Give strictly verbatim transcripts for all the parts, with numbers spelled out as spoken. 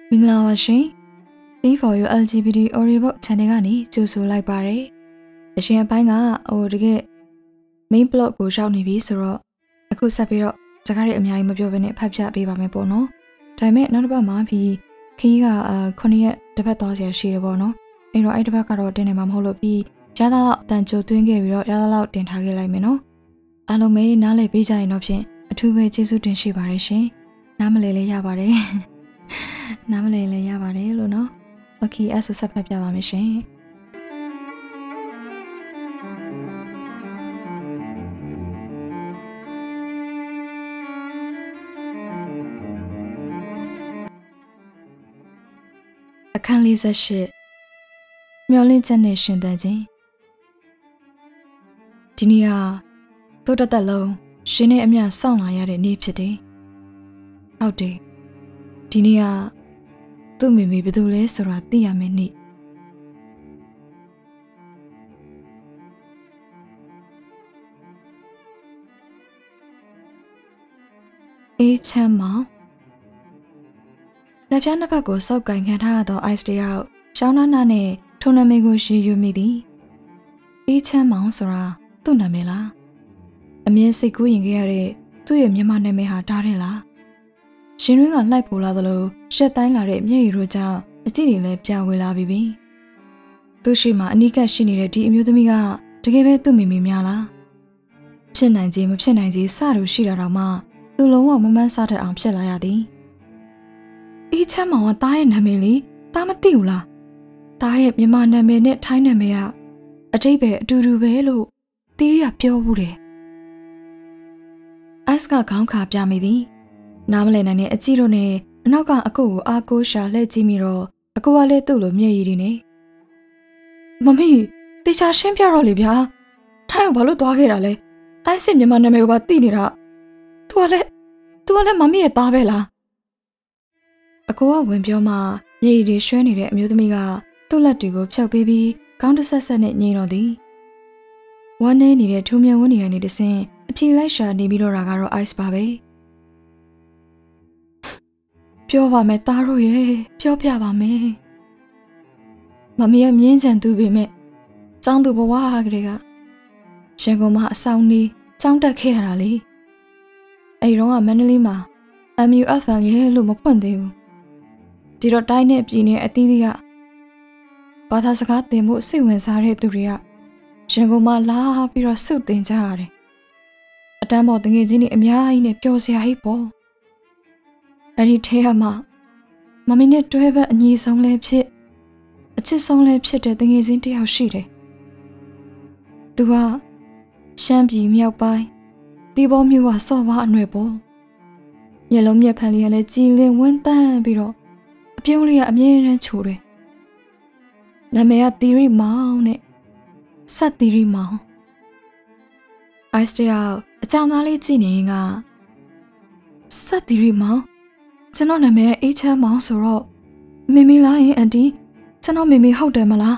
မင်္ဂလာပါရှင် P for you แอล จี บี ที audiobook channel ကနေကြိုဆိုလိုက်ပါတယ်အရှင်အပိုင်းကဟိုတကယ် main plot ကိုရောက်နေပြီဆိုတော့အခုဆက်ပြီးတော့စကားတွေအများကြီးမပြောဘဲနဲ့ဖတ်ပြပေးပါမယ်ပေါ့နော်ဒါပေမဲ့နောက်တစ်ပတ်မှာပြီးခီးကအာခုနှစ်ရက်တစ်ပတ်သွားစရာရှိတယ်ပေါ့နော်အဲ့တော့အဲ့တစ်ပတ်ကတော့တင်နေမှာမဟုတ်လို့ပြီးရသလောက်တန်ကြိုသွင်းခဲ့ပြီးတော့ရသလောက်တင်ထားခဲ့လိုက်မယ်နော်အားလုံးပဲနားလည်ပေးကြရင်တော့ဖြင့်အထူးပဲကျေးဇူးတင်ရှိပါတယ်ရှင်နားမလည်လည်းရပါတယ်နားမလည်လည်းရပါတယ်လို့နော်โอเคအဲ့ဆိုဆက်ဖတ်ပြပါမယ်ရှင်အခန်းလေးဆက်ရှိမျောလင့်ချက်နဲ့ရှင်သန်ခြင်းဒီနေ့ဟာတိုးတက်တက်လုံးရှင်နဲ့အမျှစောင့်လာရတဲ့နေ့ဖြစ်တယ်ဟုတ်တယ်ဒီနေ့ကသူ့မိမိဘယ်သူလဲဆိုတာသိရမယ်နေ့အေးချမ်းမောင်လက်ပြားနှစ်ဖက်ကိုစောက်ကင်ခံထားရသော ice တယောက်ရှောင်းနာနာနဲ့ထုံနာမည်ကိုရှည်ရွမိသည်အေးချမ်းမောင်ဆိုတာသူ့နာမည်လားအမြဲစိတ်ကူးရင်ခဲ့ရတဲ့သူ့ရဲ့မြန်မာနာမည်ဟာတားတယ်လားရှင်တွင်းကလှိုက်ပေါ်လာသလိုရှက်တိုင်းလာတဲ့မျက်ရည်တို့ကြောင့်အကြည့်တွေလည်းပြဝေလာပြီပြီသူရှိမှအနိကရှိနေတဲ့ဒီအမျိုးသမီးကတကယ်ပဲသူ့မိမိများလားဖြစ်နိုင်ခြင်းမဖြစ်နိုင်ခြင်းစတို့ရှိတာတော့မှသူလုံးဝမမှန်းဆတတ်အောင်ဖြစ်လာရသည်အေးချမ်းမောင်ကတားရဲ့နာမည်လေတားမသိဘူးလားတားရဲ့မြန်မာနာမည်နဲ့ထိုင်းနာမည်ကအတိတ်ပဲအတူတူပဲလို့တီးရီကပြောဘူးတယ်အစ်ကခေါင်းခါပြမိသည်နားမလည်နိုင်တဲ့အကြည့်တို့နဲ့အနောက်ကအကုတ်ကိုအားကိုးရှာလှည့်ကြည့်မိတော့အကူကလည်းသူ့လိုမျက်ရည်တွေနဲ့မမီတေချာရှင်းပြတော့လေဗျာထိုင်းကဘာလို့သွားခဲ့တာလဲအဲစစ်မြန်မာနာမည်ကိုပါသိနေတာသူကလည်းသူကလည်းမမီရဲ့သားပဲလားအကူကဝင်ပြောမှမျက်ရည်တွေရွှဲနေတဲ့အမျိုးသမီးကသူ့လက်တွေကိုဖြုတ်ပေးပြီးခေါင်းတစ်ဆက်ဆက်နဲ့ညှိတော့သည်ဝမ်းနေနေတဲ့ထုံမြဝန်းနေရနေတဆင်အဖြေလိုက်ရှာနေပြီးတော့တာကတော့ ice ပါပဲပြောပါမယ်သားတို့ရဲ့ပြောပြပါမယ်မမီးကမြင်းချန်သူပေမဲ့ကျောင်းသူဘဝကလေးကရန်ကုန်မှာအဆောင်နေကျောင်းတက်ခဲ့ရတာလေအဲ့တော့ကမန္တလေးမှာ M U F L ရဲ့လို့မဖွင့်သေးဘူးဒီတော့တိုင်းနဲ့ပြည်နယ်အသီးသီးကဘာသာစကားသင်ဖို့စိတ်ဝင်စားတဲ့သူတွေကရန်ကုန်မှာလာပြီးတော့စုတင်ကြရတယ်အတန်းပေါ်တငယ်ချင်းတွေအများကြီးနဲ့ပျော်စရာကြီးပေါ့အဲ့ဒီထဲမှာမမီနဲ့တွဲဘက်အညီဆုံးလဲဖြစ်အချစ်ဆုံးလဲဖြစ်တဲ့တငယ်ချင်းတယောက်ရှိတယ်။သူကရှမ်းပြည်မြောက်ပိုင်းတီဘောမြို့ကစော်ဘာအနွယ်ပေါ့။မျက်လုံးမျက်ဖန်လေးကလည်းကြည်လင်ဝန်းတန်းပြီးတော့အပြုံးလေးကအမြဲတမ်းချိုတယ်။နာမည်ကသီရိမောင်နဲ့ဆက်သီရိမောင်။ ice တယောက်အကြောင်းသားလေးကြည့်နေရင်ကဆက်သီရိမောင်ကျွန်တော်နာမည်အေးချမ်းမောင်ဆိုတော့မေမေလားရင်အန်တီကျွန်တော်မေမေဟုတ်တယ်မလား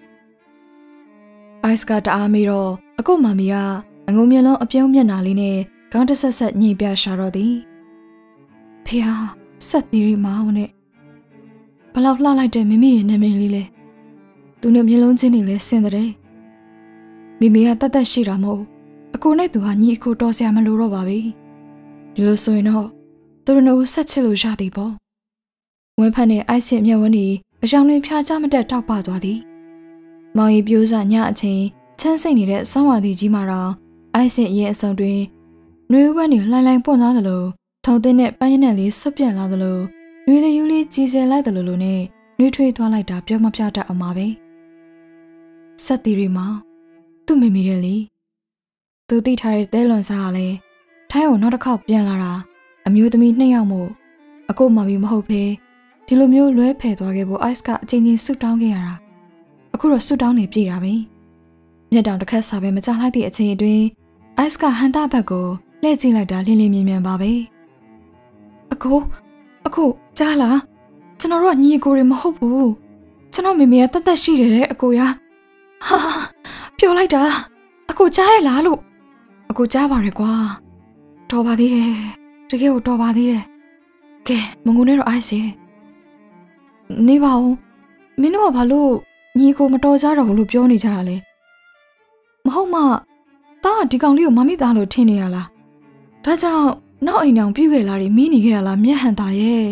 အိုက်စ်ကတအားမေးတော့အခုမမီကအငုံမျက်လုံးအပြုံးမျက်နှာလေးနဲ့ခေါင်းတစ်ဆက်ဆက်ညှိပြရှာတော့သည်ဖေဟာဆက်သီရီမောင်နဲ့ဘလောက်လှလိုက်တဲ့မေမေရဲ့နာမည်လေးလဲသူနဲ့မျက်လုံးချင်းတွေလဲဆင်းတဲ့မေမေကတတ်တတ်ရှိတာမဟုတ်အကိုနဲ့သူဟာညီအကိုတော်စရာမလိုတော့ပါဘူးဒီလိုဆိုရင်တော့သူတို့တို့ဆက်ချစ်လို့ရသည်ပေါ့ဝင်းဖက်နဲ့အိုက်စစ်မျက်ဝန်းကြီးအယောင်လေးဖြာချမတက်တောက်ပသွားသည်မောင်ရီပြိုးစားညအချိန်ချမ်းစိတ်နေတဲ့ဆောင်းဝါဒီကြီးမှာတော့အိုက်စစ်ရဲ့အစုံတွင်နှွေးဝန်းတွေလှိုင်းလှိုင်းပွင့်သွားသလိုထုံသိတဲ့ပန်းရည်နဲ့လေးဆွပြန့်လာသလိုနှွေးလေးယူလေးကြီးစဲလိုက်သလိုလိုနဲ့နှွေးထွေးသွားလိုက်တာပြောမပြတတ်အောင်ပါပဲဆက်တီရီမောင်သူ့မိမိရဲ့လေသူတိထားတဲ့တဲလွန်စားကလည်းထိုင်းကိုနောက်တစ်ခေါက်ပြန်လာတာအမျိုးသမီးနှစ်ယောက်မို့အခုမှမဟုတ်ဖေးဒီလိုမျိုးလွဲဖယ်သွားခဲ့ဖို့ ice ကအချင်းချင်းဆူတောင်းခဲ့ရတာအခုတော့ဆူတောင်းနေပြေတာပဲမျက်တောင်တစ်ခတ်စာပဲမကြလိုက်တဲ့အချိန်အတွင်း ice ကဟန်တာဘက်ကိုလှည့်ကြည့်လိုက်တာလင်းလင်းမြင်မြင်ပါပဲအခုအခုကြားလားကျွန်တော်တို့ကညီအကိုတွေမဟုတ်ဘူးကျွန်တော်မေမေကတတ်တတ်ရှိတယ်တဲ့အကိုရဟာပြောလိုက်တာအကိုကြားရဲ့လားလို့အကိုကြားပါရယ်ကွာတော်ပါသေးတယ်တကယ်ကိုတော်ပါသေးတယ်ကဲမငုံနဲ့တော့အိုက်စေနေပါဦးမင်းတို့ကဘာလို့ညီကိုမတော်ကြတော့ဘူးလို့ပြောနေကြတာလဲမဟုတ်မှတားကဒီကောင်လေးကိုမမိသားလို့ထင်နေရလားဒါကြောင့်နောက်အိမ်အောင်ပြုတ်ခဲ့လာပြီးမီးနေခဲ့တာလားမျက်ဟန်သားရဲ့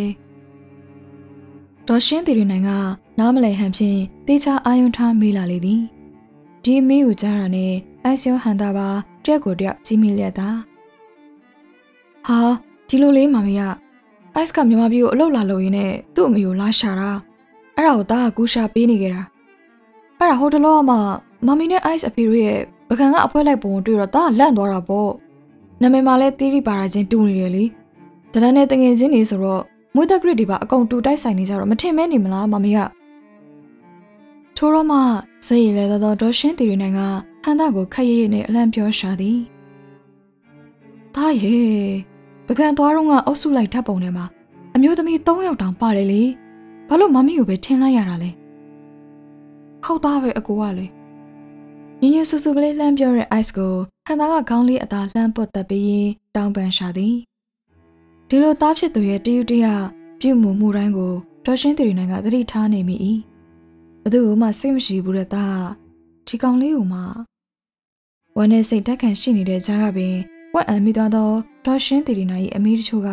တော်ရှင်းတီရီနိုင်ကနားမလည်ဟန်ဖြင့်တေးချအာယုံထားမေးလာလေသည်ဒီမီးကိုကြားတာနဲ့အိုက်ဆျောဟန်သားပါတက်ကိုတက်ကြီးမိလျက်သားဟာဒီလိုလေးမမီကအိုက်စ်ကမြန်မာပြည်ကိုအလုပ်လာလုပ်ရင်းနဲ့သူ့အမေကိုလာရှာတာအဲ့ဒါကိုတားကကူရှာပေးနေကြတာအဲ့ဒါဟိုတလောကမှမမီနဲ့အိုက်စ်အဖေတို့ရဲ့ပကံကအဖွဲလိုက်ပုံတွေ့တော့တားလန့်သွားတာပေါ့နာမည်မှလည်းတီးရီပါတာချင်းတူနေတယ်လေတရနဲ့တငယ်ချင်းနေဆိုတော့မွေးတက်ဂရစ်တွေပါအကုန်တူတိုက်ဆိုင်နေကြတော့မထင်မဲနေမလားမမီကထိုးတော့မှစိတ်ရည်လဲတော့ဒေါ်ရှင်းတီရီနိုင်ကဟန်သားကိုခက်ရရနဲ့အလန့်ပြောရှာသည်တားရဲ့ပကံသွားတော့ကအုပ်စုလိုက်ဓာတ်ပုံထဲမှာအမျိုးသမီး၃ယောက်တောင်ပါတယ်လေဘာလို့မမီကိုပဲထင်လိုက်ရတာလဲခောက်သားပဲအကိုကလေညင်ညင်ဆူဆူကလေးလှမ်းပြောတဲ့ ice ကိုဟန်သားကခေါင်းလေးအသာလှမ်းပုတ်တက်ပြီးတောင်းပန်ရှာသည်ဒီလိုသားဖြစ်သူရဲ့တယူတရပြုမှုမှုတိုင်းကိုဒေါ်ရှင်းတီရီနိုင်ကသတိထားနေမိ၏ဘသူ့မှစိတ်မရှိဘူးတဲ့သားဒီကောင်လေးကိုမှဝမ်းနဲ့စိတ်တက်ခံရှိနေတဲ့ကြားကပင်ဝက်အံမိသွားသောဒေါ်ရှင်းတီရီနိုင်၏အမေတချို့က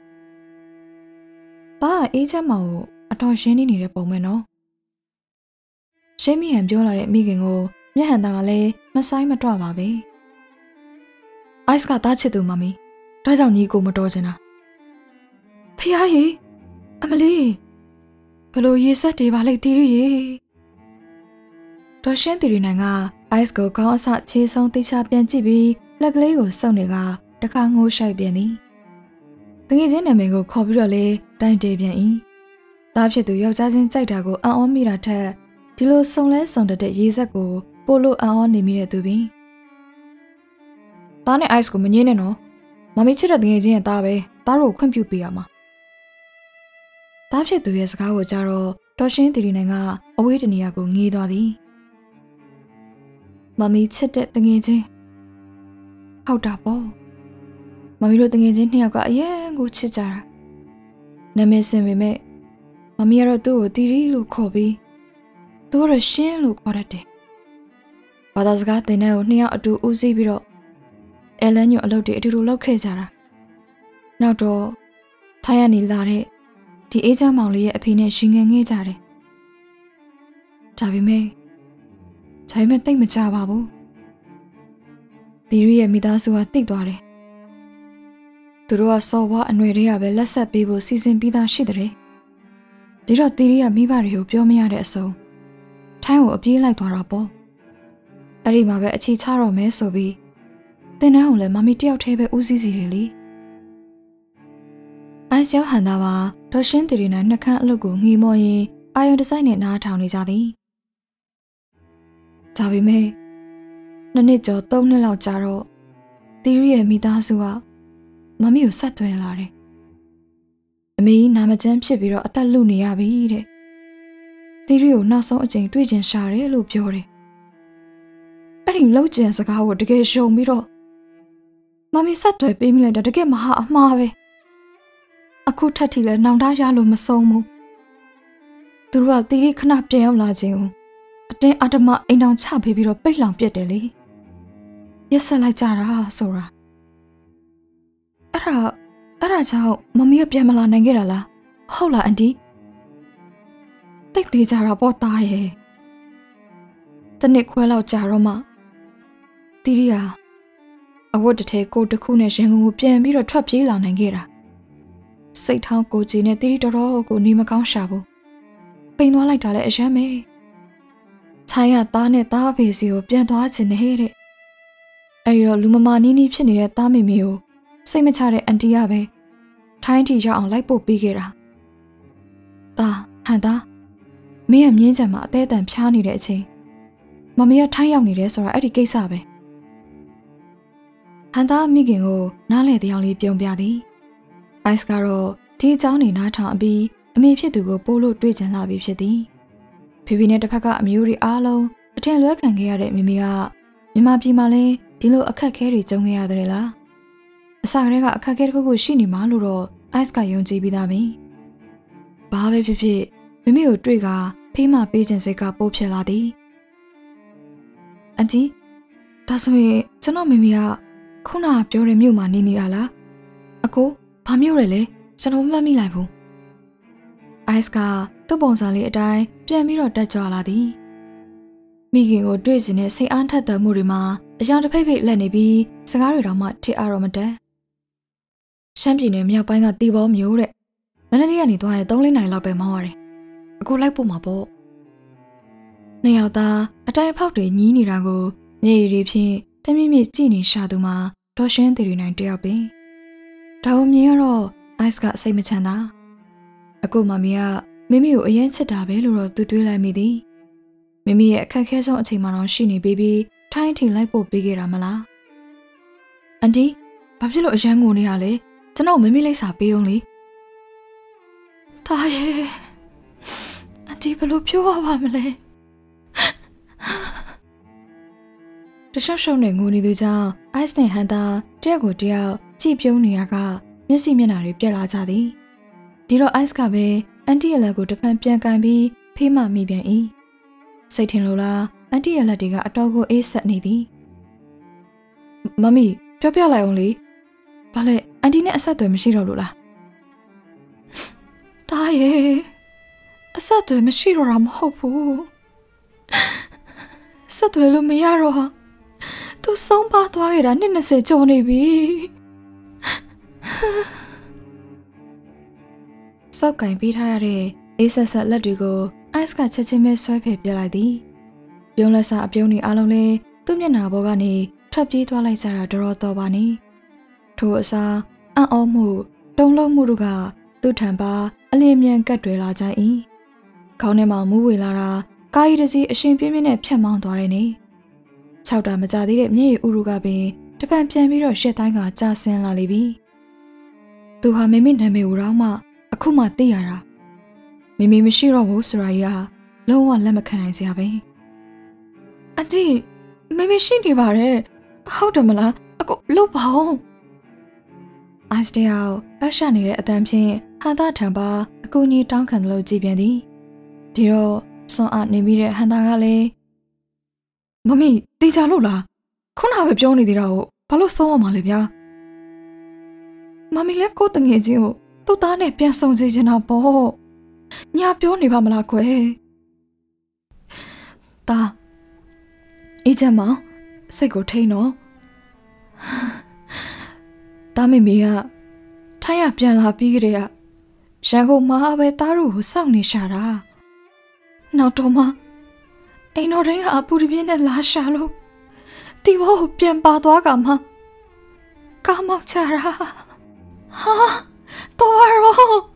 သားအေးချမ်းမောင်ကိုအတော်ရှင်းနေနေတဲ့ပုံပဲနော်ရှင်းမိဟန်ပြောလာတဲ့မိခင်ကိုမျက်ဟန်သားကလည်းမဆိုင်မတော့ပါပဲအိုက်စ်ကတားချစ်သူမမီဒါကြောင့်ညီကိုမတော်ချင်တာဖះရေအမလေးဘလို့ရေဆက်တွေပါလိုက်တီးရရေဒေါ်ရှင်းတီရီနိုင်ကအိုက်စ်ကိုကောင်းအဆခြေဆုံးတိချပြန်ကြည့်ပြီးလက်ကလေးကိုစုပ်နေကတခါငိုးရှိုက်ပြန်သည်တငယ်ချင်းနာမည်ကိုခေါ်ပြီးတော့လေတိုင်တေပြန်၏သားဖြစ်သူယောက်ျားချင်းကြိုက်တာကိုအံ့ဩမိတာထက်ဒီလိုစုံလဲစုံတတဲ့ရေဆက်ကိုပို့လို့အံ့ဩနေမိတဲ့သူပင်သားနဲ့ ice ကိုမငင်းနဲ့နော်မမီချစ်တဲ့တငယ်ချင်းရဲ့သားပဲသားတို့ကိုခွင့်ပြုပေးရမှာသားဖြစ်သူရဲ့စကားကိုကြားတော့ဒေါ်ရှင်းတီရီနိုင်ကအဝေးတနေရာကိုငေးသွားသည်မမီချစ်တဲ့တငယ်ချင်းဟုတ်တာပေါ့မမီတို့တငယ်ချင်းနှစ်ယောက်ကအရင်ကိုချစ်ကြတာနာမည်စင်ပေမဲ့မမီကတော့သူ့ကိုတီရီလို့ခေါ်ပြီးသူကတော့ရှင်းလို့ခေါ်တတ်တယ်ဘာသာစကားသင်တဲ့ကိုနှစ်ယောက်အတူဦးစီးပြီးတော့အဲလန်ညိုအလုပ်တွေအတူတူလုပ်ခဲ့ကြတာနောက်တော့ထိုင်းရနေလာတဲ့ဒီအေးချမ်းမောင်လေးရဲ့အဖေနဲ့ရှင်ငယ်ငဲကြတယ်ဒါပေမဲ့ဒါပေမဲ့တိတ်မကြပါဘူးတီရီရဲ့မိသားစုကတိတ်သွားတယ်သူတို့ကစော်ဘွားအနွယ်တွေကပဲလက်ဆက်ပေးဖို့စီစဉ်ပြီးသားရှိတဲ့ဒီတော့တီရီကမိဘတွေကိုပြောမရတဲ့အစုံထိုင်းကိုအပြေးလိုက်သွားတာပေါ့အဲ့ဒီမှာပဲအခြေချတော့မဲဆိုပြီးတင်နှန်းအောင်လည်းမမီတယောက်တည်းပဲဦးစီးစီတယ်လေအိုင်ဆောဟန်သားပါဒေါ်ရှင်းတီရီနဲ့နှက်ခမ်းအလုပ်ကိုငီမော်ရင်အာယုံတစိုက်နဲ့နားထောင်နေကြသည်ဒါပေမဲ့နှစ်နှစ်ကျော်သုံးနှစ်လောက်ကြာတော့တီရီရဲ့မိသားစုကမမီကိုဆက်သွယ်လာတယ်အမေကြီးနာမကျန်းဖြစ်ပြီးတော့အသက်လုနေရပြီတဲ့တီရီကိုနောက်ဆုံးအချိန်တွေ့ကျင်ရှာတယ်လို့ပြောတယ်အဲ့ဒီလောက်ကျန်စကားကိုတကယ်ရှုံပြီးတော့မမီဆက်သွယ်ပေးမိလိုက်တာတကယ်မဟာအမှားပဲအခုထက်ထိလည်းနောင်တရလို့မဆုံးဘူးသူတို့ကတီရီခဏပြန်ရောက်လာခြင်းကိုအတင်းအဓမ္မအိမ်တောင်ချပေးပြီးတော့ပိတ်လောင်ပြစ်တယ်လေရက်ဆက်လိုက်ကြတာဆိုတာအဲ့ဒါအဲ့ဒါကြောင့်မမီကပြန်မလာနိုင်ခဲ့တာလားဟုတ်လားအန်တီတိတ်သေးကြတာပေါ့သားရဲ့တနစ်ခွဲလောက်ကြာတော့မှတီရီဟာအဝတ်တထဲကိုတစ်ခုနဲ့ရန်ကုန်ကိုပြန်ပြီးတော့ထွက်ပြေးလာနိုင်ခဲ့တာစိတ်ထောင်းကိုကြီးနဲ့တီရီတော်တော်ကိုနေမကောင်းရှာဘူးပိန်သွားလိုက်တာလည်းအယမ်းပဲထိုင်းကသားနဲ့သားအဖေစီကိုပြန်သွားခြင်းနဲ့တဲ့အဲဒီတော့လူမမာနီးနီးဖြစ်နေတဲ့သားမေမေကိုစိတ်မချတဲ့အန်တီကပဲထိုင်းတီရောက်အောင်လိုက်ပို့ပေးခဲ့တာသားဟန်သားမင်းရဲ့မြင်းချံမှာအသေးအတန်ဖျားနေတဲ့အချိန်မမေကထိုင်းရောက်နေတယ်ဆိုတာအဲ့ဒီကိစ္စပဲဟန်သားမိခင်ကိုနားလေတရားလေးပြုံးပြသည်အိုက်စ်ကတော့ဒီအကြောင်းနေနားထောင်အပြီးအမေဖြစ်သူကိုပို့လို့တွေ့ကြလာပြီဖြစ်သည်ဖေဖေနဲ့တစ်ဖက်ကအမျိုးတွေအားလုံးအထင်လွဲခံခဲ့ရတဲ့မိမိကမြန်မာပြည်မှာလဲဒီလိုအခက်အခဲတွေကြုံခဲ့ရတယ်လားအစကတည်းကအခက်အခဲတစ်ခုခုရှိနေမှလို့တော့အိုက်စ်ကယုံကြည်ပြီးသားပဲဘာပဲဖြစ်ဖြစ်မမိမိကိုတွေ့ကဖေးမပေးခြင်းစိတ်ကပိုးဖြစ်လာသည်အန်တီဒါဆိုရင်ကျွန်တော်မိမိကခုနကပြောတဲ့မြို့မှာနေနေတာလားအကိုဘာမြို့လဲလဲကျွန်တော်မမှတ်မိလိုက်ဘူးအိုက်စ်ကသူ့ပုံစံလေးအတိုင်းပြန်ပြီးတော့တက်ကြွလာသည်မိခင်ကိုတွေ့စဉ်နဲ့စိတ်အားထက်သန်မှုတွေမှာအရာတစ်ဖိတ်ဖိတ်လက်နေပြီးစကားတွေတော့မှထစ်အားတော့မတက်ရှမ်းပြည်နယ်မြောက်ပိုင်းကတီဘောမျိုးတဲ့မန္တလေးကနေသွားရင်သုံးလေးနိုင်လောက်ပဲမောင်းရတယ်အခုလိုက်ပို့မှာပေါ့နှစ်ယောက်သားအတိုင်းအဖောက်တွေညီးနေတာကိုညရည်တွေဖြင့်တမြင့်မြင့်ကြည့်နေရှာသူမှာဒေါ်ရှင်းတီရီနိုင်တယောက်ပင်ဒါကိုမြင်ရတော့အိုက်စ်ကစိတ်မချမ်းသာအခုမမီကမိမိကိုအရင်ချစ်တာပဲလို့တော့သူတွေးလိုက်မိသည်မိမိရဲ့အခက်အခဲဆုံးအချိန်မှာတော့ရှိနေပြီးပြီးထိုင်းထင်လိုက်ပို့ပေးခဲ့တာမလားအန်တီဘာဖြစ်လို့အရန်ငိုနေရလဲကျွန်တော်မိမိလိပ်စာပေးအောင်လေဒါရဲ့အန်တီဘလို့ပြောရပါမလဲတခြားရှုံးနေငိုနေသူကြောင့်အိုက်စ်နဲ့ဟန်တာတယောက်ကိုတယောက်ကြည့်ပြုံးနေရကမျက်စိမျက်နှာတွေပြက်လာကြသည်ဒီတော့အိုက်စ်ကပဲအန်တီရဲ့လက်ကိုတစ်ဖက်ပြန်ကန်ပြီးဖေးမှမိပြန်၏စိတ်ထင်လို့လားအန်တီရဲ့လက်တွေကအတော်ကိုအေးဆက်နေသည်မမီပြောပြလိုက်အောင်လေဘာလဲအန်တီနဲ့အဆက်အသွယ်မရှိတော့လို့လားဒါရဲ့အဆက်အသွယ်မရှိတော့တာမဟုတ်ဘူးဆက်သွယ်လို့မရတော့ဟာသူဆုံးပါသွားခဲ့တာနှစ်၂၀ကျော်နေပြီစောက်ကင်ပေးထားရတဲ့အေးဆက်ဆက်လက်တွေကိုအိုက်စ်ကချက်ချင်းပဲဆွဲဖယ်ပြလိုက်သည်ပြုံးလက်စာအပြုံးတွေအလုံးလေးသူ့မျက်နှာပေါ်ကနေထွက်ပြေးသွားလိုက်ကြတာတော်တော်ပါနေထို့အစားအံ့ဩမှုတုန်လှုပ်မှုတို့ကသူ့ထံပါအလင်းမြန်ကတ်တွေလာကြ၏ခေါင်းထဲမှာမူးဝေလာတာကာယီတစီအရှင်ပြင်းပြင်းနဲ့ဖြတ်မောင်းသွားတယ်နေခြောက်တာမကြသေးတဲ့မျက်ရည်ဥရုကပင်တပံပြန်ပြီးတော့ရှက်တိုင်းကကြာဆင်းလာလိမ့်ပြီသူဟာမိမိနာမည်ကိုတော့မှအခုမှသိရတာမိမိမရှိတော့ဘူးဆိုတာကြီးကလုံးဝလက်မခံနိုင်စရာပဲအတီမိမရှိနေပါတယ်ဟုတ်တယ်မလားအခုလို့ပါအောင်အိုက်စ်တယောက်အရှနေတဲ့အတန်းဖြင့်ဟာတာထံပါအကူကြီးတောင်းခံတယ်လို့ကြည်ပြန်သည်ဒီတော့စွန်အားနေမိတဲ့ဟန်တာကလည်းမမီတေချာလို့လားခုနကပဲပြောနေသေးတာကိုဘာလို့ဆုံးအောင်မလဲဗျာမမီလည်းကိုတငယ်ချင်းကိုသူ့သားနဲ့ပြန်ဆုံစေချင်တာပေါ့ညာပြောနေပါမလားခွဲတာအေးချမ်းမစိတ်ကိုထိန်တော့တာမေမေကထိုင်းရပြန်လာပြီးကြတဲ့ရန်ကုန်မှာပဲသားတို့ကိုစောင့်နေရှာတာနောက်တော့မှအိမ်တော်တိုင်းကအပူတပြင်းနဲ့လာရှာလို့တီဘောကိုပြန်ပါသွားကမှကားမောက်ချတာဟာတော်ရော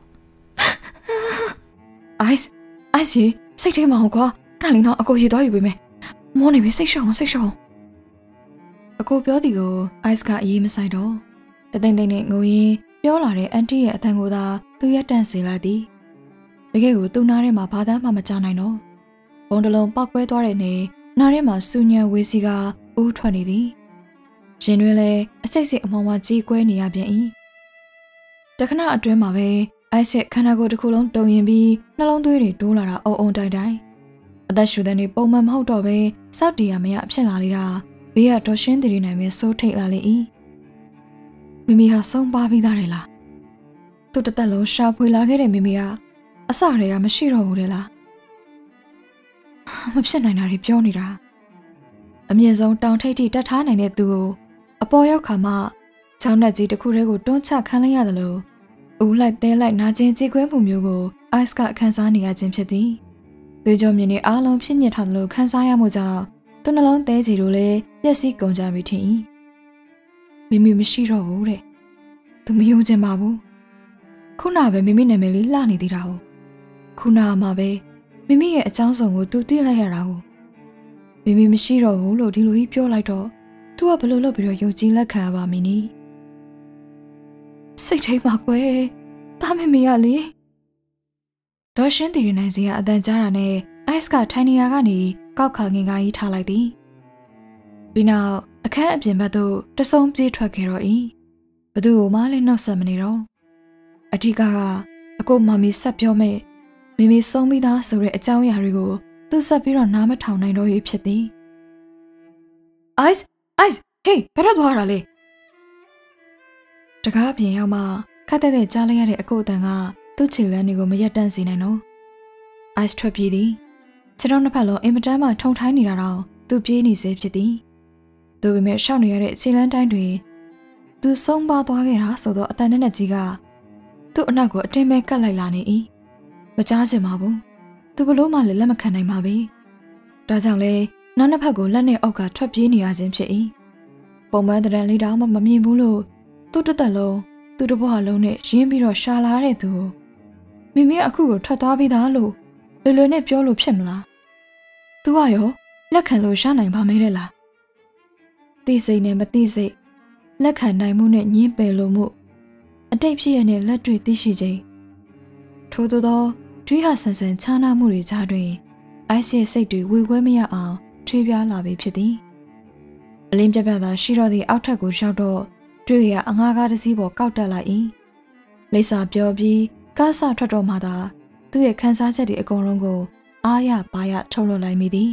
အိုက်စ်အိုက်စ်စိတ်ထဲမှာကွာအဲ့ဒါလေးတော့အကိုရေသွားယူပေးမယ်မောနေပြီစိတ်ရှောင်းစိတ်ရှောင်းအကိုပြောသည်ကိုအိုက်စ်ကအရေးမဆိုင်တော့တသိမ့်သိမ့်နဲ့ငိုရင်းပြောလာတဲ့အန်တီရဲ့အတန်ကိုသာသူရက်တန့်စေလိုက်သည်တကယ်ကိုသူ့နားထဲမှာဘာသာမှမကြားနိုင်တော့ဘုံတလုံးပောက်ကွဲသွားတဲ့နေနားထဲမှာစူညံဝေစီကဦးထွက်နေသည်ရင်တွင်လည်းအစိတ်စိတ်အမောင်မှကြီးကွဲနေရပြန်၏တခဏအတွင်းမှာပဲအိုက်ဆက်ခန္ဓာကိုယ်တစ်ခုလုံးတုံရင်ပြီးနှလုံးသွေးတွေတိုးလာတာအုံအုံတိုင်တိုင်အသက်ရှူတဲ့နေပုံမှန်မဟုတ်တော့ပဲစောက်တီရမရဖြစ်လာလေတာဘေးကဒေါ်ရှင်းတီရီနိုင်ပဲစိုးထိတ်လာလေ၏မိမိဟာဆုံးပါပြီးသားတယ်လားသူ့တသက်လုံးရှာဖွေလာခဲ့တဲ့မိမိကအစကတည်းကမရှိတော့ဘူးလေလားမဖြစ်နိုင်တာတွေပြောနေတာအမြင့်ဆုံးတောင်ထိပ်ထိတက်ထားနိုင်တဲ့သူကိုအပေါ်ရောက်ခါမှချောင်းနဲ့ကြီးတစ်ခုတည်းကိုတွန်းချခံလိုက်ရတယ်လို့ဦးလိုက်တဲလိုက်နာကျင်ကြေခွဲမှုမျိုးကိုအိုက်စ်ကခန်းစားနေရခြင်းဖြစ်သည်သွေးကြောမြင်နေအားလုံးဖြစ်ညစ်ထားတယ်လို့ခန်းစားရမှုကြောင့်သူနှလုံးတဲကြီးတို့လည်းပျက်စီးကုန်ကြပြီထင်၏မိမိမရှိတော့ဘူးတဲ့သူမယုံချင်ပါဘူးခုနပဲမိမိနာမည်လေးလှနေသေးတာဟုတ်ခုနမှပဲမိမိရဲ့အကြောင်းစုံကိုသူသိလိုက်ရတာကိုမိမိမရှိတော့ဘူးလို့ဒီလိုကြီးပြောလိုက်တော့သူကဘယ်လိုလုပ်ပြီးတော့ယုံကြည်လက်ခံရပါမင်းနီစိတ်ထိတ်ပါကွယ်တာမမေရလေဒေါ်ရှင်းတီရနိုင်စီကအတန်ကြားတာနဲ့အိုက်စ်ကထိုင်နေရာကနေကောက်ခါငင်ကားကြီးထားလိုက်သည်ပြီးနောက်အခန်းအပြင်ဘက်သို့တဆုံပြေးထွက်ခဲ့တော့၏ဘသူ့ကိုမှလည်းနှောက်ဆက်မနေတော့အထီးကအကိုမမီဆက်ပြောမဲ့မိမိဆုံးပြီးသားဆိုတဲ့အကြောင်းအရာတွေကိုသူဆက်ပြီးတော့နားမထောင်နိုင်တော့ရဖြစ်သည် Ice Ice Hey ဘယ်တော့သွားတာလဲတကားပြင်ရောက်မှခတ်တဲ့တဲ့ကြားလိုက်ရတဲ့အကိုအတန်ကသူ့ခြေလမ်းတွေကိုမရက်တန့်စေနိုင်တော့ Ice ထွက်ပြေးသည်ခြေတော်နှစ်ဖက်လုံးအင်မတန်မှထုံထိုင်းနေတာတော့သူပြေးနေစေဖြစ်သည်သူပေမဲ့ရှောက်နေရတဲ့ခြေလမ်းတိုင်းတွေသူဆုံးပါသွားခဲ့တာဆိုတော့အတန်နဲ့ကြီးကသူ့အနောက်ကိုအတင်းပဲကတ်လိုက်လာနေ၏မကြားချင်ပါဘူးသူဘလို့မှလည်းလက်မခံနိုင်ပါဘူးဒါကြောင့်လေနောက်နှစ်ဖက်ကိုလက်နဲ့အောက်ကထွက်ပြေးနေရခြင်းဖြစ်၏ပုံမှန်တရံလေးတောင်မှမမြင်ဘူးလို့သူ့တသက်လုံးသူ့တဘွားလုံးနဲ့ရင်းပြီးတော့ရှာလာတဲ့သူမိမိအခုကိုထွက်သွားပြီးသားလို့လွယ်လွယ်နဲ့ပြောလို့ဖြစ်မလားသူကရောလက်ခံလို့ရှာနိုင်ပါမဲတဲ့လားသိစိတ်နဲ့မသိစိတ်လက်ခံနိုင်မှုနဲ့ညှင်းပယ်လို့မှုအတိတ်ဖြစ်ရတဲ့လက်တွေ့သိရှိခြင်းထို့သောတွေးဟဆန်ဆန်ခြားနာမှုတွေကြားတွင်အိုက်စီရဲ့စိတ်တွေဝေခွဲမရအောင်ထွေးပြားလာပြီဖြစ်သည်အလင်းပြပြသာရှိတော့သည့်အောက်ထပ်ကိုရောက်တော့တွေ့ရအငှားကားတစ်စီးပေါ်ကောက်တက်လိုက်၏လိပ်စာပြောပြီးကားဆထွက်တော့မှသာသူ့ရဲ့ခန်းစားချက်တွေအကုန်လုံးကိုအားရပါရထုတ်လွှတ်လိုက်မိသည်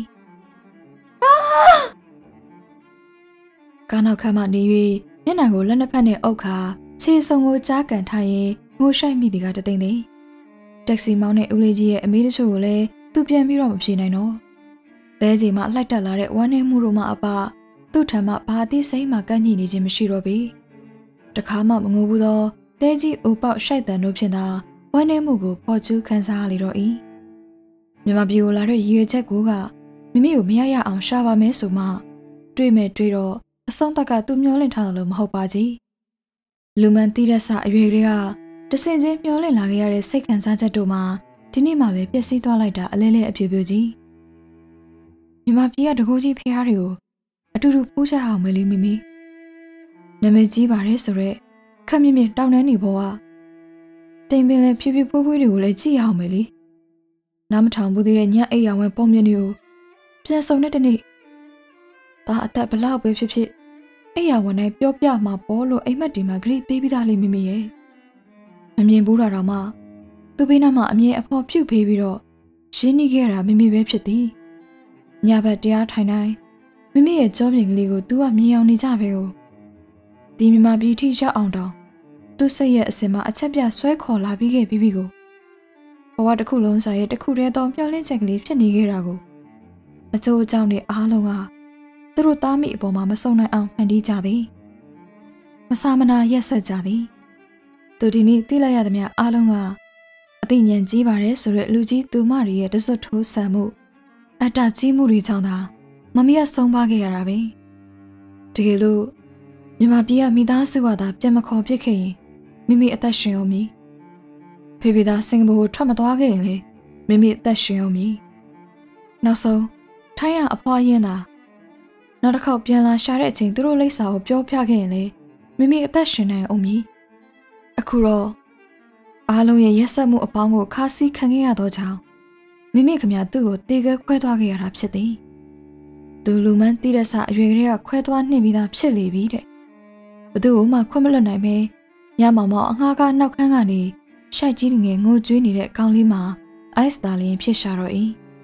ကားနောက်ခန်းမှနေ၍မျက်နှာကိုလက်နှစ်ဖက်နဲ့အုပ်ခါခြေစုံကိုကြားကန်ထားရင်ငိုရှိုက်မိသည်ကတသိမ့်သည်တက္ကစီမောင်းတဲ့ဦးလေးကြီးရဲ့အမေးတချို့ကိုလည်းသူပြန်ပြီးတော့မဖြေနိုင်တော့သဲကြီးမှလှိုက်တက်လာတဲ့ဝမ်းနည်းမှုတို့မှအပသူ့ထံမှဘာတိစိမ့်မှကန့်ညှိနေခြင်းမရှိတော့ပေတခါမှမငိုဘူးသောသဲကြီးအိုပေါက်ရှိုက်တန်တို့ဖြင့်သာဝမ်းနည်းမှုကိုပေါ်ကျူးခံစားလေတော့၏မြမပြေကိုလာတဲ့ရည်ရွယ်ချက်ကိုကမိမိကိုမရရအောင်ရှာပါမယ်ဆိုမှတွေးမဲ့တွေးတော့အဆုံးသက်ကသူမျောလင့်ထားတယ်လို့မဟုတ်ပါကြီးလူမှန်တိရဆအရွယ်တွေကတဆင်ချင်းမျောလင့်လာခဲ့ရတဲ့စိတ်ခံစားချက်တို့မှာဒီနေ့မှပဲပျက်စီးသွားလိုက်တာအလဲလဲအပြူပြူကြီးမြမပြေကတကိုးကြီးဖျားတွေကိုအတူတူပူးချက်အောင်မယ်လေမိမိနာမည်ကြီးပါတယ်ဆိုရက်ခက်မြင့်မြင့်တောင်းတန်းနေဘောကတိမ်ပင်လဲဖြူဖြူဖွေးဖွေးတွေကိုလည်းကြည့်အောင်မယ်လေနားမထောင်ဘူးသေးတဲ့ညအိပ်ရောင်ဝဲပုံမြင့်တွေကိုပြန်စုံတဲ့တနေ့ဒါအသက်ဘလောက်ပဲဖြစ်ဖြစ်အိပ်ရောင်ဝဲနဲ့ပြောပြမှာပေါ်လို့အိမ်မက်ဒီမှာဂရိပေးပြီးသားလေးမိမိရဲ့မမြင်ဘူးတာတော့မှသူ့ဘေးနားမှာအမြင်အဖော်ပြုတ်ဖေးပြီးတော့ရင်းနှီးခဲ့တာမိမိပဲဖြစ်သည်ညဘက်တရားထိုင်တိုင်းမိမိရဲ့ကြောပြင်ကလေးကို तू ကမြင်အောင်နေကြပဲကိုဒီမြမပြည်ထိရောက်အောင်တောင်သူ့စိတ်ရဲ့အစင်မှာအချက်ပြဆွဲခေါ်လာပြီးခဲ့ပြီးပြီကိုဘဝတစ်ခုလုံးစာရဲ့တစ်ခုတည်းသောမျှော်လင့်ချက်ကလေးဖြစ်နေခဲ့တာကိုအစိုးအကြောင်းတွေအားလုံးကသူတို့သားမိအပေါ်မှာမဆုံနိုင်အောင်ဖန်တီးကြသည်မဆာမနာရက်ဆက်ကြသည်သူဒီနေ့သိလိုက်ရသမျှအားလုံးကအသိဉာဏ်ကြီးပါတယ်ဆိုတဲ့လူကြီးသူမတွေရဲ့တစွတ်ထိုးဆန်မှုအတ္တကြီးမှုတွေကြောင့်သာမမီးကဆုံးပါခဲ့ရတာပဲတကယ်လို့မြမပြေးကမိသားစုကသာပြန်မခေါ်ဖြစ်ခဲ့ရင်မိမိအသက်ရှင်အောင်မည်ဖေဖေသာစင်ကာပူကိုထွက်မသွားခဲ့ရင်လေမိမိအသက်ရှင်အောင်မည်နောက်ဆုံးထိုင်းရအဖွားရင်းသာနောက်တစ်ခေါက်ပြန်လာရှာတဲ့အချိန်သူတို့လိပ်စာကိုပြောပြခဲ့ရင်လေမိမိအသက်ရှင်နိုင်အောင်မည်အခုတော့အားလုံးရဲ့ရက်ဆက်မှုအပေါင်းကိုခါးစည်းခံခဲ့ရတော့ကြောင်းမိမိခမသူ့ကိုတေခဲခွဲသွားခဲ့ရတာဖြစ်သည်သူလူမှန်းတိရဆအရွယ်ကလေးကခွဲသွားနှိမ့်ပြီးသားဖြစ်လေပြီတဲ့ဘသူ့ကိုမှခွင့်မလွတ်နိုင်ပဲညမောင်မောင်အငှားကားနောက်ခန်းကနေရှိုက်ကြီးငယ်ငိုကြွေးနေတဲ့အကောင်လေးမှာအိုက်စ်သားလျင်ဖြစ်ရှာတော့၏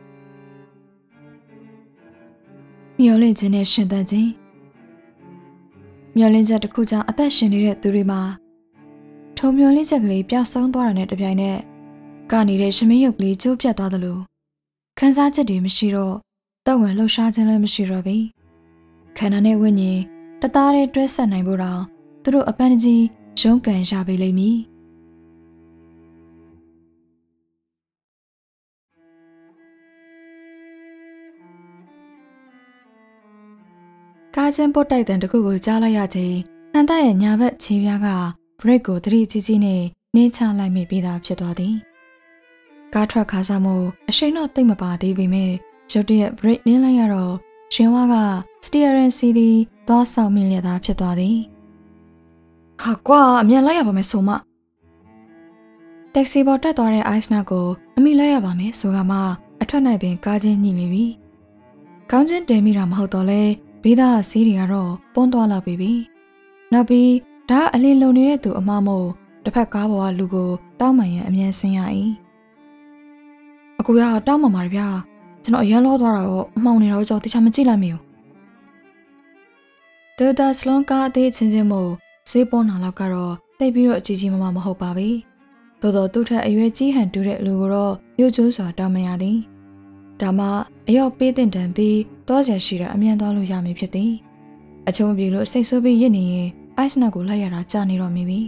မျောလင့်ခြင်းနဲ့ရှင်သန်ခြင်းမျောလင့်ချက်တစ်ခုကြောင့်အသက်ရှင်နေတဲ့သူတွေမှာထုံမျောလင့်ချက်ကလေးပျောက်ဆုံးသွားတာနဲ့တပြိုင်နက်ကနေရှမင်းရုပ်ကလေးကျိုးပြတ်သွားသလိုခန်းစားချက်တွေမရှိတော့တောက်ဝင်လှုပ်ရှားခြင်းလည်းမရှိတော့ပြီခန္ဓာနဲ့ဝိညာဉ်တသားတည်းတွဲဆက်နိုင်ဖို့တော့သူတို့အပန်းကြီးရုန်းကန်ရပေလိမ့်မည်ကားချင်းပုတ်တိုက်တန်တစ်ခုကိုကြားလိုက်ရချိန်ဟန်သားရဲ့ညာဘက်ခြေပြားကဘရိတ်ကိုတတိကြီးကြီးနဲ့နှင်းချလိုက်မိပြီးသားဖြစ်သွားသည်ကားထွက်ခါစားမှုအရှိန်တော့တိတ်မပါသေးပေမဲ့ရုတ်တရက်ဘရိတ်နင်းလိုက်ရတော့ရှင်ဝါကစတီယာရင်စီဒီသွားဆောင်မြင်ရတာဖြစ်သွားသည်ဟာကွာအမြန်လိုက်ရပါမယ်ဆိုမှတက္ကစီပေါ်တက်သွားတဲ့အိုက်စ်နာကိုအမိလိုက်ရပါမယ်ဆိုကမှအထွက်နိုင်ပင်ကားချင်းညှိနေပြီကောင်းချင်းတဲမိတာမဟုတ်တော့လဲဘေးသားစီးတွေကတော့ပွန်းသွားလာပြီပြီနောက်ပြီးဒါအလင်းလုံနေတဲ့သူအမမို့တစ်ဖက်ကားပေါ်ကလူကိုတောင်းမှန်ရန်အမြန်ဆင်းရ၏အခုရတောင်းမှမှာဗျာကျွန်တော်အရင်လောသွားတာတော့အမှောင်နေတော့ကြောက်တခြားမကြည့်လိုက်မိဘူးဒေတာစလွန်ကားအသေးချင်းချင်းမို့ဈေးပေါ်နာလောက်ကတော့တိတ်ပြီးတော့အကြီးကြီးမမမဟုတ်ပါဘူးသို့တော့သူ့ထက်အရွယ်ကြီးဟန်တူတဲ့လူကိုတော့ရုပ်ကျိုးစွာတောင်းမရသည်ဒါမှအယောက်ပေးတင်တန်ပြီးတောစရာရှိတာအမြန်သွားလို့ရမည်ဖြစ်သည်အချုံပြေလို့စိတ်ဆိုးပြီးရစ်နေရင်အိုက်စနက်ကိုလိုက်ရတာကြာနေတော့မိပြီ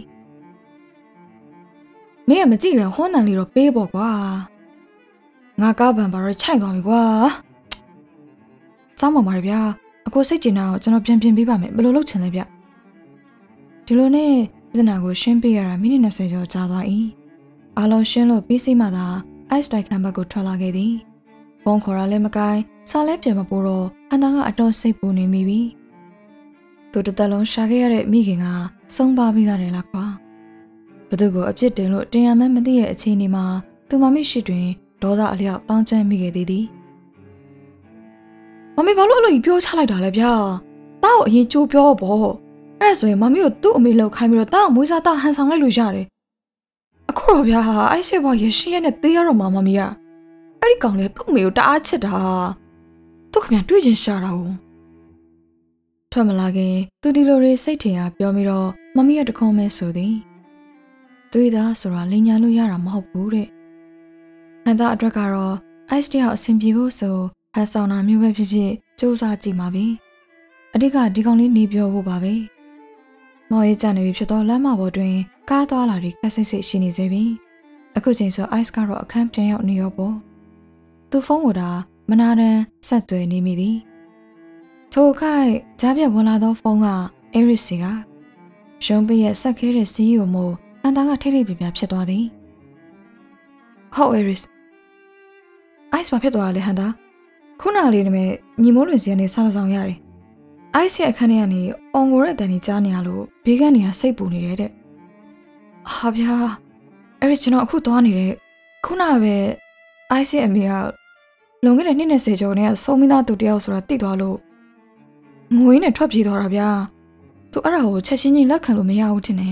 မင်းကမကြည့်လဲဟွန်းနန်လေးတော့ပေးပေါ့ကွာငါကားဗန်ပါတော့ခြိုက်သွားပြီကွာစောင်းပါပါဗျာအခုစိတ်ကျင်တာကိုကျွန်တော်ပြန်ပြင်ပေးပါမယ်ဘယ်လိုလုပ်ချင်လဲဗျဒီလိုနဲ့ပြဿနာကိုရှင်းပြရတာမိနစ်၂၀ကျော်ကြာသွား၏အားလုံးရှင်းလို့ပြီးစီမှသာအိုက်စတိုက်ခံဘက်ကိုထွက်လာခဲ့သည်ဖုန်းခေါ်ရလဲမကိုင်းစားလဲပြန်မပိုးတော့ဟန်တာကအတော်စိတ်ပူနေမိပြီသူတသက်လုံးရှာခဲ့ရတဲ့မိခင်ကဆုံးပါပြီးသားတယ်လားကွာဘသူကိုအပြစ်တင်လို့တင်ရမှန်းမသိတဲ့အခြေအနေမှာသူမမရှိတွင်ဒေါသအလျောက်တောင်းကျမ်းမိခဲ့သေးသည်မမေဘာလို့အဲ့လိုကြီးပြောချလိုက်တာလဲဗျာတောက်အရင်ကြိုးပြောပေါ့အဲ့ဒါဆိုရင်မမေကိုသူ့အမေလောက်ခိုင်းပြီးတော့တောက်မွေးစားတောက်ဟန်ဆောင်လိုက်လို့ရတယ်အခုတော့ဗျာအိုက်ဆေဘောရရှိရဲနဲ့သေးရတော့မှမမေကအဲ့ဒီကောင်လေးသူ့အမေကိုတအားချစ်တာသူ့ခင်ဗျတွေ့ချင်းရှာတာကိုထွက်မလာခင်သူဒီလိုတွေစိတ်ထင်အားပြောပြီးတော့မမေကတခုံးမဲဆိုသည်တွေ့တာဆိုတာလင်ညာလို့ရတာမဟုတ်ဘူးတဲ့ဟန်တာအတွက်ကတော့အိုက်စတယောက်အဆင်ပြေဖို့ဆိုဟန်ဆောင်တာမျိုးပဲဖြစ်ဖြစ်စူးစမ်းကြည့်ပါပြီအတိတ်ကဒီကောင်လေးနေပြောဖို့ပါပဲမော်ရေးကြနေပြီဖြစ်တော့လမ်းမပေါ်တွင်ကားသွားလာပြီးကက်ဆိတ်ဆိတ်ရှိနေစေပြီအခုချိန်ဆိုအိုက်စ်ကတော့အခန်းပြန်ရောက်နေရောပေါ့သူဖုန်းကိုဒါမနာတမ်းဆက်သွယ်နေမိသည်ထိုခိုက်ကြားပြတ်ဝင်လာသောဖုန်းကအဲရစ်စီကရုံးပိရဲ့ဆက်ခဲတဲ့စီးရီယိုမို့အန်တာကထိတ်ထိတ်ပြပြဖြစ်သွားသည်ဟုတ်အဲရစ်အိုက်စ်ဘာဖြစ်သွားလဲဟန်တာခုနလေးတည်းညီမိုးလွင်စီကနေစားဆောင်ရတယ်အိုက်စ်ရဲ့အခန်းထဲကနေအော်ငိုတဲ့အတန်ကြီးကြားနေရလို့ဘေးကနေကစိတ်ပူနေတယ်တဲ့ဟာဗျာအဲရစ်ကျွန်တော်အခုသွားနေတဲ့ခုနပဲအိုက်စ်ရဲ့အမေကလွန်ခဲ့တဲ့နှစ်နဲ့ဆယ်ကျော်နဲ့ဆုံးမသားသူတယောက်ဆိုတာသိသွားလို့ငွေနဲ့ထွက်ပြေးသွားတာဗျာသူအဲ့ဒါကိုချက်ချင်းချင်းလက်ခံလို့မရဘူးထင်တယ်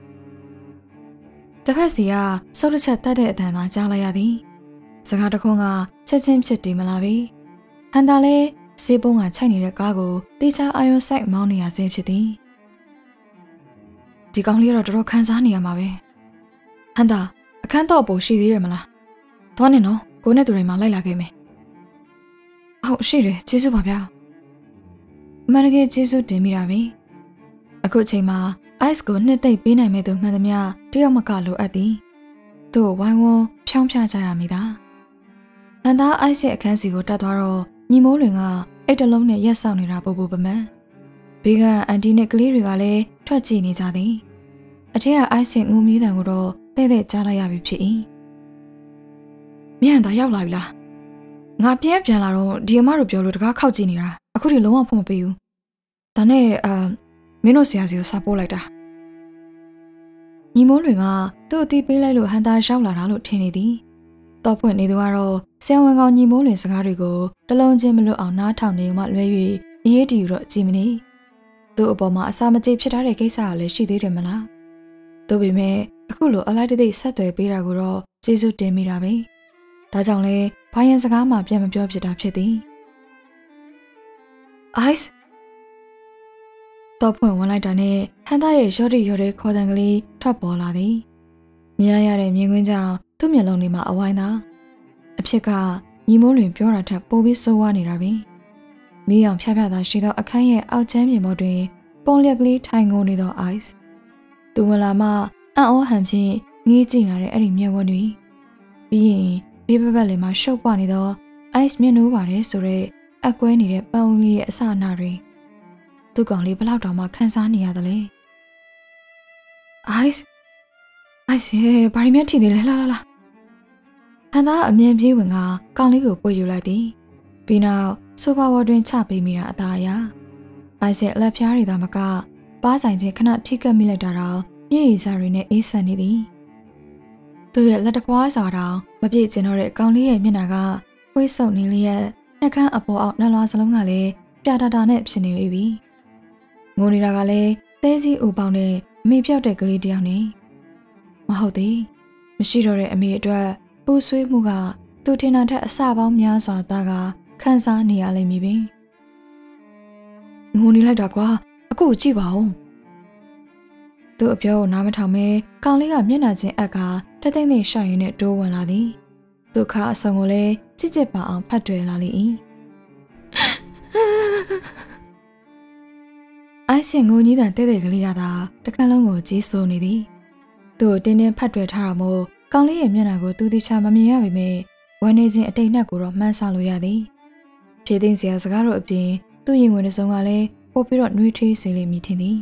တစ်ဖက်စီကစောက်တစ်ချက်တတ်တဲ့အတန်သာကြားလိုက်ရသည်စကားတခွန်းကချက်ချင်းဖြစ်တည်မလာပြီဟန်တာလည်းစေးပုံးကခြိုက်နေတဲ့ကားကိုတေချာအာယွန်ဆိုင်မောင်းနေရဆဲဖြစ်သည်ဒီကောင်လေးကတော့တော်တော်ခန်းစားနေရမှာပဲဟန်တာအခန်းတော့ပိုရှိသေးတယ်မလားသွားနေနော်ကိုနဲ့သူတွေမှလိုက်လာခဲ့မယ်ဟုတ်ရှိတယ်ကျေးဇူးပါဗျာမန်ကေကျေးဇူးတင်မိတာပဲအခုချိန်မှာ ice ကိုနှစ်သိမ့်ပေးနိုင်မဲ့သူမှန်သမျှတယောက်မကလိုအပ်သည်သူ့ကိုဝိုင်းဝန်းဖြောင်းဖြကြရမိတာဟန်သား ice ရဲ့အခန်းစီကိုတက်သွားတော့ညီမိုးလွင်ကအိတ်တလုံးနဲ့ရက်ဆောင်နေတာပူပူပမန်ဘေးကအန်တီနဲ့ကလေးတွေကလည်းထွက်ကြည့်နေကြသည်အထက်က ice ငုံမြည်တံကိုတော့တဲ့တဲ့ကြားလိုက်ရပြီဖြစ်၏မြန်သားရောက်လာပြီလားငါပြန်ပြန်လာတော့ဒီအမတို့ပြောလို့တကားခောက်ကြည့်နေတာအခုထိလုံးဝဖွင့်မပေးဘူးဒါနဲ့အာမင်းတို့ဆရာစီကိုစာပို့လိုက်တာညီမိုးလွင်ကသူ့အတီးပေးလိုက်လို့ဟန်တာရောက်လာတာလို့ထင်နေသည်တော့ဖွင့်နေသူကတော့ဆရာဝန်ကောင်ညီမိုးလွင်စကားတွေကိုတလုံးချင်းမလွတ်အောင်နားထောင်နေမှလွဲ၍အရေးတည်တော့ကြည်မနေသူ့အပေါ်မှာအစာမကြေဖြစ်ထားတဲ့ကိစ္စကလည်းရှိသေးတယ်မလားဒါပေမဲ့အခုလိုအလိုက်တသိဆက်သွယ်ပေးတာကိုတော့ကျေးဇူးတင်မိတာပဲဒါကြောင့်လဲဘာရင်စကားမှပြန်မပြောဖြစ်တာဖြစ်သည် ice တော့ဖွင့်ဝင်လိုက်တာနဲ့ဟန်တာရဲ့ရော့ရီရော်တဲ့ခေါ်တံကလေးထွက်ပေါ်လာသည်မြင်ရတဲ့မြင်ကွင်းကြောင့်သူ့မျက်လုံးတွေမှာအဝိုင်းသာအဖြစ်ကညီမိုးလွင်ပြောတာထက်ပိုပြီးဆိုးဝါးနေတာပဲမီးအောင်ဖြားဖြားသာရှိသောအခန်းရဲ့အောက်ချမ်းမြေပေါ်တွင်ပုံလျက်ကလေးထိုင်ငုံနေသော ice သူဝင်လာမှအံ့ဩဟန်ဖြင့်ငေးကြည့်လာတဲ့အဲ့ဒီမျက်ဝန်းတွေပြီးရင်ဘေးဘက်ဘက်လည်းမှရှုပ်ပွနေသော ice မျက်နှိုးပါတယ်ဆိုတော့အကွဲနေတဲ့ပန်းဦးလေးရဲ့အစအနာတွေသူ့ကောင်လေးဘလောက်တောင်မှခန်းစားနေရတယ်လေ ice ice ဘာရီမြတ်ထီသေးလဲလာလာလာဟန်သားအမြင်ပြေးဝင်ကကောင်လေးကိုပွေယူလိုက်သည်ပြီးနောက်ဆိုဖာဝါတွင်ချပေးမိတာအသာအရာ ice ရဲ့လက်ဖျားတွေသာမကပါးဆိုင်ချင်းခဏထိကပ်မိလိုက်တာတော့မျက်ရည်စာတွေနဲ့အေးဆန်နေသည်သူ့ရဲ့လက်တပွားစာတောင်မပြည့်ကျင်တော့တဲ့ကောင်လေးရဲ့မျက်နှာကခွေးဆုပ်နေလျက်နှက်ခမ်းအပေါ်အောက်နှလွားစလုံးကလည်းပြတာတာနဲ့ဖြစ်နေလေပြီငိုနေတာကလည်းသဲစည်းအိုပေါင်းနဲ့အမေပြောက်တဲ့ကလေးတယောက်နေမဟုတ်သေးမရှိတော့တဲ့အမေအတွက်ပူဆွေးမှုကသူသူထင်တာထက်အစပေါင်းများစွာသားကခန်းစားနေရလိမ့်မည်ပင်ငိုနေလိုက်တာကွာအကိုကြည့်ပါဦးသူအပြောကိုနားမထောင်မဲကောင်လေးကမျက်နှာချင်းအက်ကတသိမ့်သိမ့်ရှောက်ရင်းနဲ့တိုးဝင်လာသည်သူခါအဆုံကိုလည်းကြစ်ကြစ်ပါအောင်ဖတ်တွယ်လာလေ၏အိုက်ဆင်ငိုကြီးတန်တဲ့တဲ့ကလေးရတာတခန်းလုံးကိုကြီးစိုးနေသည်သူ့ကိုတင်းတင်းဖတ်တွယ်ထားတာမို့ကောင်လေးရဲ့မျက်နှာကိုသူတိချာမမြင်ရပေမဲ့ဝမ်းနေခြင်းအတိတ်နှက်ကိုတော့မှန်းဆလို့ရသည်ဖြည့်သိမ့်စရာစကားတို့အပြင်သူ့ရင်ဝင်တစ်စုံကလည်းပို့ပြီးတော့နှွေးထွေးစေလိမ့်မည်ထင်သည်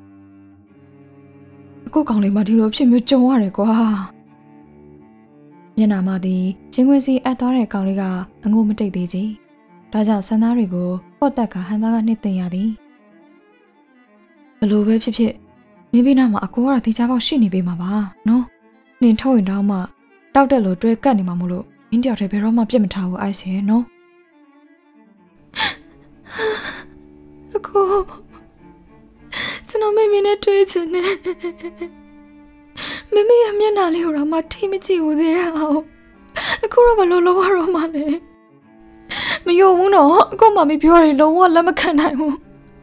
အခုကောင်လေးမှဒီလိုဖြစ်မျိုးကြုံရတယ်ကွာမျက်နှာမသည်ချင်းခွင်စီအပ်သွားတဲ့ကောင်လေးကအငိုမတိတ်သေးချေဒါကြောင့်ဆန္ဒတွေကိုပော့တက်ကဟန်သားကနှစ်သိမ့်ရသည်ဘလို့ပဲဖြစ်ဖြစ်မိဘနာမှာအကိုကတော့တေချာပေါက်ရှိနေပေးမှာပါနော်နင်ထုတ်ရင်တောင်းမှတောက်တက်လို့တွဲကတ်နေမှာမို့လို့မင်းတယောက်တည်းဘယ်တော့မှပြစ်မထားဘူးအိုက်ဆယ်နော်အကိုကျွန်တော်မိမိနဲ့တွေ့ချင်တယ်မိမိရဲ့မျက်နှာလေးကိုတော့မှထိမကြည့်ဘူးသေးတယ်အောင်အခုတော့ဘလို့လုံးဝတော့မှလဲမယုံဘူးနော်အကိုမမပြောရတယ်လုံးဝလက်မခံနိုင်ဘူး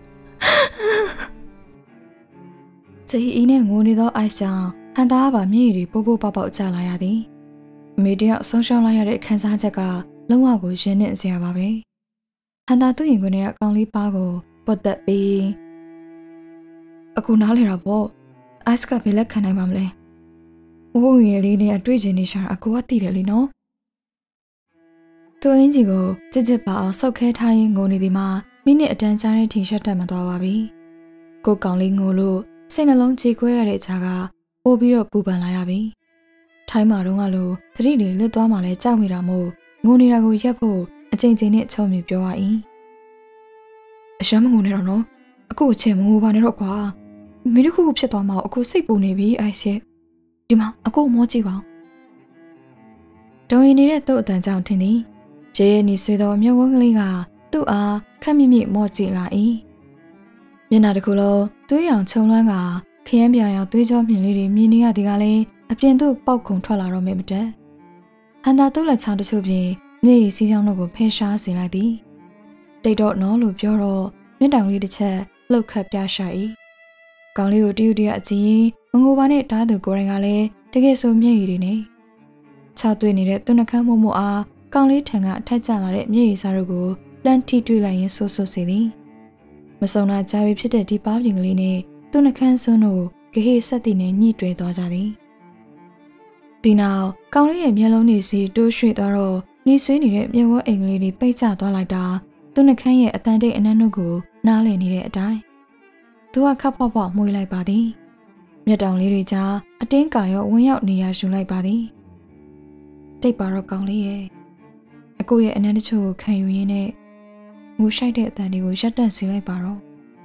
ချီအီနဲ့ငိုနေသောအိုက်ချောင်းဟန်သားပါမျက်ရည်တွေပိုးပိုးပေါက်ပေါက်ကျလာရသည်အမေတယောက်ဆုံးရှုံးလိုက်ရတဲ့ခံစားချက်ကလုံးဝကိုရင်းနှင်းစရာပါပဲဟန်သားသူ့ရင်ခွင်ထဲကအကောင်လေးပါကိုပုတ်တက်ပြီးအကူနားလေတာပေါ့အိုက်ကဘယ်လက်ခံနိုင်မှာမလဲအိုးငယ်လေးနဲ့အတွေ့အကြုံနေရှာအကူကတည်တယ်လीနော်သူအင်းကြီးကိုကြစ်ကြစ်ပါအောင်ဆုတ်ခဲထားရင်းငိုနေသည်မှာမိနစ်အတန်းကြားတဲ့ထင်ရှက်တတ်မှသွားပါပြီကိုကောင်လေးငိုလို့စိတ်နှလုံးကြေခွဲရတဲ့ခြားကပို့ပြီးတော့ပူပန်လာရပြီထိုင်းမှာတော့ကလို့သတိတွေလွတ်သွားမှလဲကြောက်မိတာမို့ငိုနေတာကိုရက်ဖို့အချိန်ချင်းနဲ့ချုံမြပြောရ၏အရှမ်းမငိုနဲ့တော့နော်အခုအချိန်မငိုပါနဲ့တော့ကွာမင်းတို့ခုခုဖြစ်သွားမှအခုစိတ်ပူနေပြီအိုက်ဆက်ဒီမှာအခုမောကြည့်ပါတုံရင်နေတဲ့သူ့အတန်ကြောင့်ထင်သည်ရဲရဲနေဆွေသောမျက်ဝန်းကလေးကသူ့အားခက်မိမိမောကြည့်လာ၏မျက်နှာတစ်ခုလုံးသွေးရောင်ခြုံလွှမ်းကခရမ်းပြာရောင်သွေးကြောမြင်လေးတွေမြင်နေရသည်ကလည်းအပြင်သို့ပေါက်ခုံထွက်လာတော့မယ်မတက်ဟန်သာသူ့လက်ချောင်းတချို့ပြင်မျက်ရည်စီးကြောင်းတို့ကိုဖယ်ရှားစေလိုက်သည်တိတ်တော့နော်လို့ပြောတော့မျက်တောင်လေးတစ်ချက်လှုပ်ခတ်ပြရှာ၏ကောင်လေးကိုတယူတရအကြည့်ရင်မငိုပါနဲ့တားသူကိုယ်တိုင်ကလည်းတကယ်ဆိုမျက်ရည်တွေနဲ့ခြောက်သွေးနေတဲ့သူနှကမ်းမို့မို့အားကောင်လေးထံကအထက်ကျလာတဲ့မျက်ရည်စားတို့ကိုလန့်ထိတွေ့လိုက်ရင်ဆိုးဆိုးစေသည်မစုံနာကြပြီဖြစ်တဲ့ဒီပါးပြင်ကလေးနဲ့သူနှကမ်းစွန်းတို့ဂဟေဆက်တည်နဲ့ညှိတွဲသွားကြသည်ဒီနောက်ကောင်လေးရဲ့မျက်လုံးတွေစီတိုးရွှေ့သွားတော့နှီးဆွေးနေတဲ့မျက်ဝန်းအိမ်ကလေးတွေပိတ်ကျသွားလိုက်တာသူနှကမ်းရဲ့အတန်တိတ်အနံ့တို့ကိုနားလည်နေတဲ့အတိုင်းသူကခပ်ဖော့ဖော့မှုေးလိုက်ပါသည်မျက်တောင်လေးတွေကြားအတင်းကာရောဝင်းရောက်နေရယူလိုက်ပါသည်တိတ်ပါတော့ကောင်လေးရဲ့အကိုရဲ့အနံ့တချို့ကိုခံယူရင်းနဲ့ငိုရှိုက်တဲ့အတန်တွေကိုရပ်တန့်စေလိုက်ပါတော့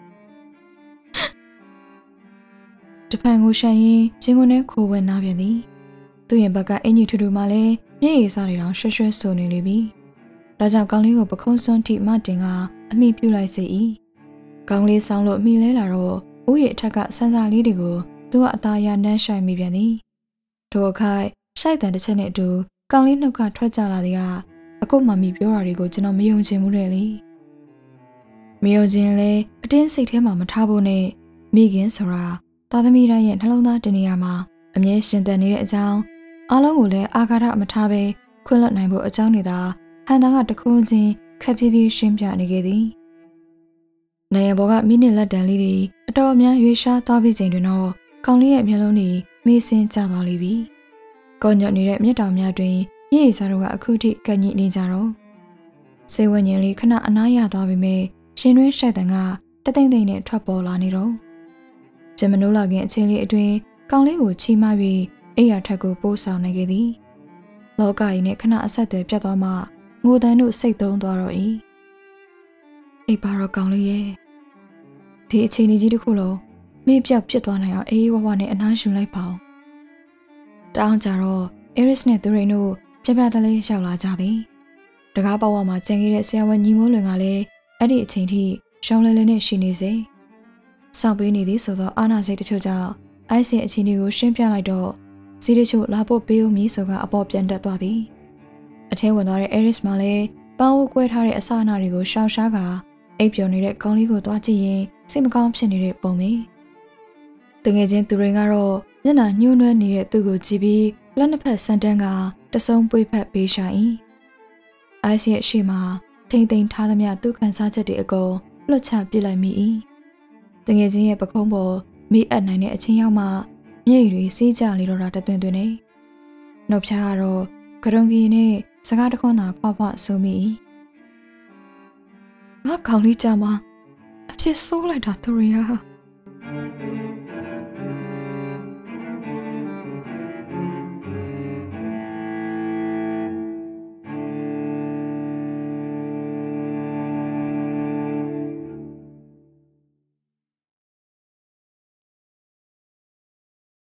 တဖန်ကိုရှိုင်ရင်ချင်းခွန်းနဲ့ခိုးဝဲနားပြန်သည်သူ့ရင်ဘက်ကအင်ကြီးထူထူမှလည်းမျက်ရည်စားတွေတောင်ရွှဲရွှဲဆိုနေလေပြီဒါကြောင့်ကောင်လေးကိုပခုံးစွန်းထိမတင်ကအမိပြုလိုက်စေ၏ကောင်လေးဆောင်းလို့အမိလဲလာတော့ဦးရဲ့အထက်ကဆန်းစာလေးတွေကိုသူကအသားရနှမ်းဆိုင်မိပြန်သည်ထိုအခါရှိုက်တန်တစ်ချက်နဲ့အတူကောင်လေးနှုတ်ကထွက်ကြလာသည်ကအခုမှမိပြောတာတွေကိုကျွန်တော်မယုံချင်ဘူးတဲ့လေမယုံချင်လဲအတင်းစိတ်ထဲမှာမထားဖို့နဲ့မိခင်ဆိုတာသားသမီးတိုင်းရဲ့နှလုံးသားတနေရာမှာအမြဲရှင်သန်နေတဲ့အကြောင်းအားလုံးကိုလည်းအာဃာတမထားဘဲခွင့်လွှတ်နိုင်ဖို့အကြောင်းတွေသာဟန်တာကတခုချင်းခက်ပြေးပြေးရှင်းပြနေခဲ့သည်နေရဘောကမိနစ်လက်တန်လေးတွေအတော်များရွေးရှားသွားပြီးချိန်တွင်တော့ကောင်လေးရဲ့မျက်လုံးတွေမေးစင်းကျသွားလိမ့်ပြီကောညွတ်နေတဲ့မျက်တောင်များတွင်မျက်ရည်စားတို့ကအခုထိကညိနေကြတော့စေဝညင်လေးခဏအနားရသွားပြီမဲ့ရှင်တွင်းရှိုက်တန်ကတသိမ့်သိမ့်နဲ့ထွက်ပေါ်လာနေတော့ပြမနိုးလာခင်အချိန်လေးအတွင်းကောင်လေးကိုချီးမပြီးအိယာထက်ကိုပိုးဆောင်နေခဲ့သည်လောကကြီးနဲ့ခဏအဆက်အသွယ်ပြတ်သွားမှငိုတန်းတို့စိတ်သုံးသွားတော့၏အိပ်ပါတော့ကောင်လေးရဲ့ဒီအချိန်ကြီးတစ်ခုလုံးမေ့ပြောက်ပြစ်သွားနိုင်အောင်အေးဝဝနဲ့အနားယူလိုက်ပါအောင်တောင်းကြတော့အဲရစ်နဲ့သူရိန်တို့ပြပြတလေးရောက်လာကြသည်တကားပေါဝမှာကျန်ခဲ့တဲ့ဆရာဝန်ညီမိုးလွင်ကလည်းအဲ့ဒီအချိန်ထိရှောင်းလဲလဲနဲ့ရှိနေစေစောင့်ပေးနေသည်ဆိုတော့အာနာစိတ်တချို့ကြောင့်အိုက်စင်အချင်းတွေကိုရှင်းပြလိုက်တော့စီးတချို့လာဖို့ပေးဦးမည်ဆိုကအပေါ်ပြန်တက်သွားသည်အထင်းဝင်သွားတဲ့ Iris မှာလည်းပန်းအိုးကွဲထားတဲ့အစအနတွေကိုရှောင်ရှားကအိပ်ပျော်နေတဲ့ကောင်းလေးကိုသွားကြည့်ရင်စိတ်မကောင်းဖြစ်နေတဲ့ပုံပဲ။တငယ်ချင်းသူတွေကတော့မျက်နှာညှိုးနွမ်းနေတဲ့သူ့ကိုကြည့်ပြီးလက်နှစ်ဖက်ဆန်တန်းကတစုံပွေဖက်ပေးရှာ၏။ အိုက်စ်ရဲ့အရှိမထိမ့်သိမ်းထားသမျှသူ့ခံစားချက်တွေအကုန်လွတ်ချပစ်လိုက်မိ၏။တငယ်ချင်းရဲ့ပခုံးပေါ်မိအပ်နိုင်တဲ့အချင်းရောက်မှမျက်ရည်တွေစီးကြလေတော့တာတသွင်သွင်နေ။နှုတ်ဖျားကတော့ကရုံကြီးနဲ့စကားတခွန်းသာဖွားဖွားဆိုမိ၏။ငါကောင်းလေးကြမှာအဖြစ်ဆိုးလိုက်တာသူရီယာ